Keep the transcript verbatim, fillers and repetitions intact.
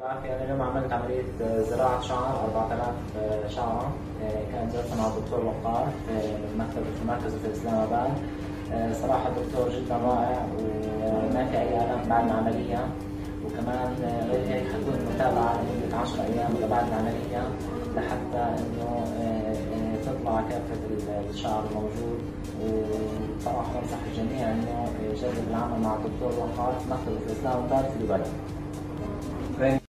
العافية. أنا اليوم عملت عملية زراعة شعر أربعة آلاف شعرة. كانت جلسة مع الدكتور وقار بالمكتب في مركزه في إسلام آباد. صراحة الدكتور جدا رائع وما في أي آلام بعد العملية، وكمان غير هيك حتكون متابعة لمدة عشر أيام بعد العملية لحتى إنه تطلع كافة الشعر الموجود. وصراحة بنصح الجميع إنه يجرب العمل مع الدكتور وقار في مكتبه في إسلام آباد في دبي.